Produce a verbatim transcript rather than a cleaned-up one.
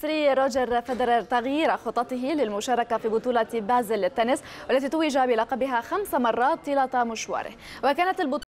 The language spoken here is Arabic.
المصري روجر فيدرر تغيير خططه للمشاركة في بطولة بازل للتنس والتي توج بلقبها خمس مرات طيلة مشواره. وكانت البطولة